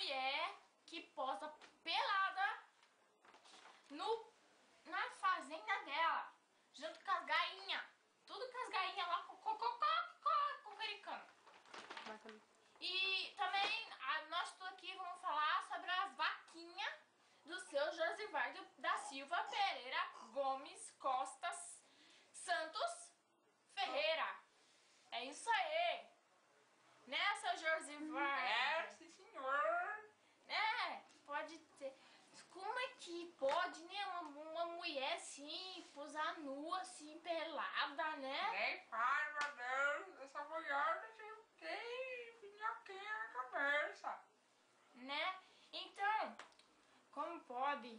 mulher que posa pelada na fazenda dela, junto com as gainhas. Tudo com as gainhas lá cocoricando. E também nós tudo aqui vamos falar sobre as vaquinhas do seu Josivaldo da Silva Pereira Gomes Costas Santos Ferreira. É isso aí. Né, seu Josivaldo? É, sim, senhor. Né? Pode ter. Como é que pode, né? Uma mulher assim, posar nua, assim, pelada, né? Nem pai, meu Deus. Essa mulher não tem minhoquinha na cabeça. Né? Então, como pode?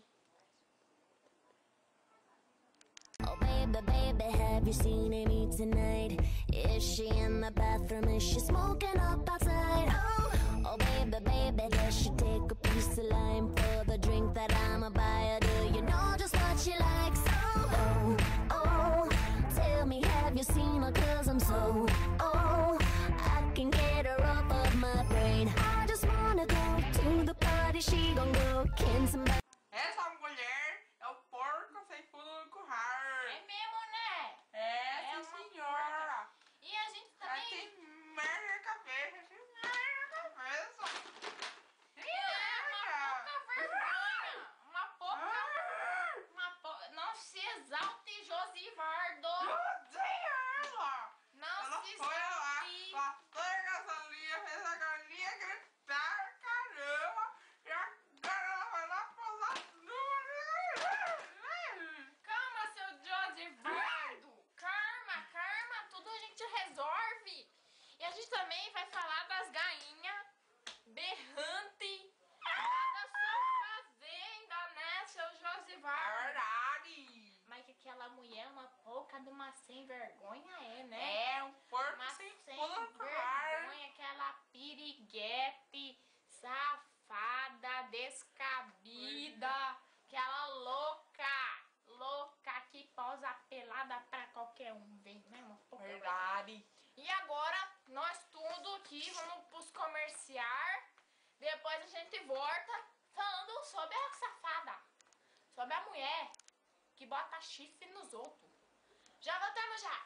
Oh baby, baby, have you seen Amy tonight? Is she in the bathroom? Is she smoking up outside? Oh baby, baby, does she take a piece of lime for the drink that I'ma buy her? Do you know just what she likes? Oh, tell me, have you seen her? 'Cause I'm so, I can get her off of my brain. I just wanna go to the party, she gon' go, can somebody... Essa mulher é o porco sem fundo no curral. É mesmo, né? É, uma sim, senhora. E a gente Ela também... tem merda na cabeça, tem merda na cabeça. Uma pouca vergonha. Uma pouca... Não se exalte, Josivaldo. Odeio ela. Não Ela se foi lá, exalte. passou a gasolina, fez a galinha gritar, caramba, e agora ela vai lá posar nua. Calma, seu Josivaldo. Calma, tudo a gente resolve. E a gente também vai falar das gainhas berrante da sua fazenda, né, seu É Josivaldo? verdade. Mas que aquela mulher é uma pouca de uma sem vergonha, né? É um porco Uma sem sem fundo no curral. vergonha, aquela piriguete, safada, descabida, aquela louca que posa pelada pra qualquer um ver, né? Uma pouca Verdade. E agora, nós tudo aqui vamos pros comerciar. Depois a gente volta falando sobre a safada. Sobre a mulher que bota chifre nos outros. Já voltamos já.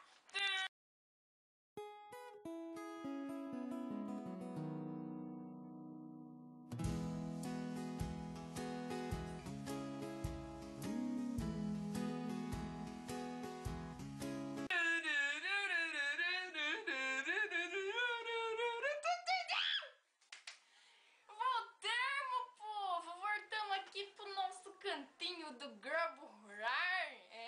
Voltamos, povo! Voltamos aqui pro nosso cantinho do Globo Rural.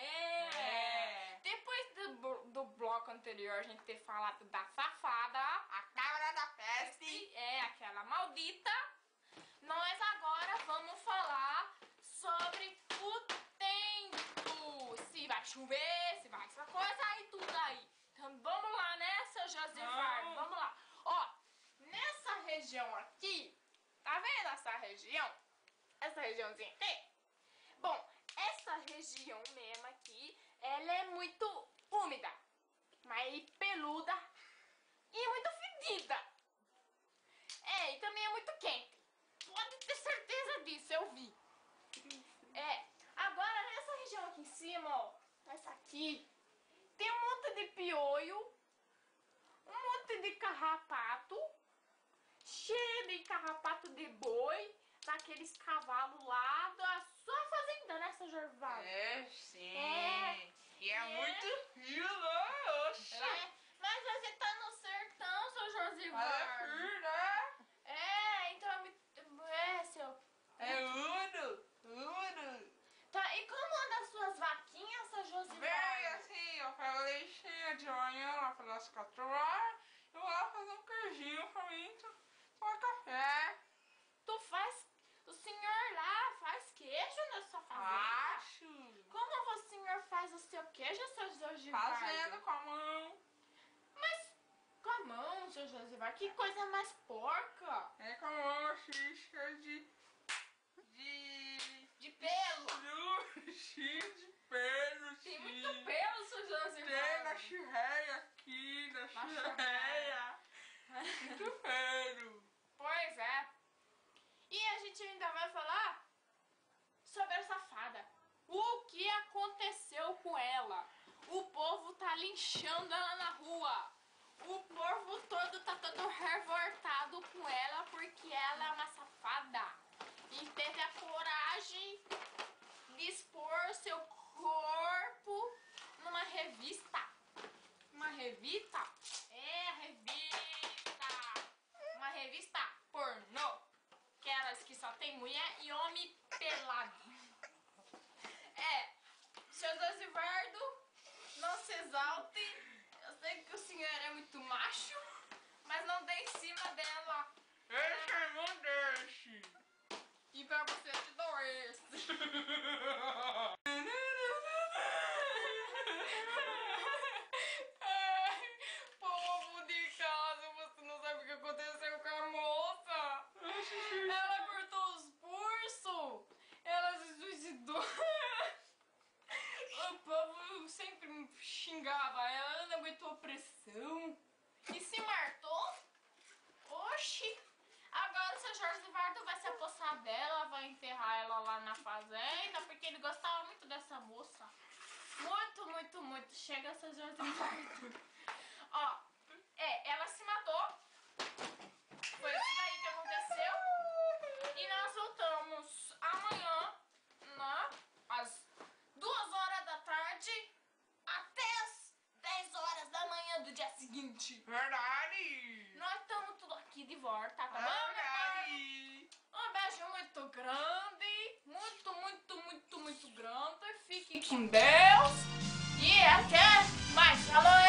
Depois do bloco anterior, a gente ter falado da safada, A cabra da peste. aquela maldita. Nós agora vamos falar sobre o tempo. Se vai chover, se vai essa coisa aí, tudo aí. Então vamos lá, né, seu Josivaldo? Vamos lá. Ó, nessa região aqui, tá vendo essa região? Essa regiãozinha aqui? Bom, essa região mesmo aqui, ela é muito úmida, mas peluda e muito fedida. E também é muito quente. Pode ter certeza disso, eu vi. Agora nessa região aqui em cima, ó, essa aqui, tem um monte de piolho, um monte de carrapato, cheio de carrapato de boi, daqueles cavalos lá da sua fazenda, né, seu Josivaldo? É, sim. E é É. muito frio, né? Oxa. Mas você tá no sertão, seu É Josivaldo. frio, né? Então, seu... É úmido. Tá, e como anda as suas vaquinhas, seu Josivaldo? Bem assim, eu pego leitinho de manhã lá pelas 4 horas. Eu vou lá fazer um queijinho pra mim tomar café. O senhor lá faz queijo na sua fazenda? Acho. Como o senhor faz o seu queijo, seu Josivaldo? Fazendo com a mão. Mas com a mão, seu Josivaldo, que coisa mais porca. É com a mão cheia de pelo. Cheio de pelo. Tem muito pelo, seu Josivaldo. Tem na churreia aqui, na churreia. Muito pelo. Pois é. aconteceu com ela? O povo tá linchando ela na rua. O povo todo tá todo revoltado com ela porque ela é uma safada. E teve a coragem de expor seu corpo numa revista. Uma revista? É, revista. Uma revista pornô. Aquelas que só tem mulher e homem pelado. É, seu Dosivardo, não se exalte. Eu sei que o senhor é muito macho, mas não dê em cima dela. Esse irmão deixe. E pra você te dou esse. Ai, povo de casa, você não sabe o que aconteceu com a moça. Ela cortou os pulsos. Ela se suicidou. O povo sempre xingava ela, ela não aguentou a pressão. E se matou? Oxi! Agora o seu Jorge Eduardo vai se apossar dela, vai enterrar ela lá na fazenda, porque ele gostava muito dessa moça. Muito, muito, muito. Chega, seu Jorge Eduardo. Ó, ela se matou. Foi isso daí que aconteceu. E nós voltamos amanhã, né? Às 2 horas da tarde até as 10 horas da manhã do dia seguinte. Verdade. Nós estamos tudo aqui de volta, tá bom, meu Verdade. povo? Um beijo muito grande. Muito, muito, muito, muito grande. Fiquem com Deus. E até mais. Falou!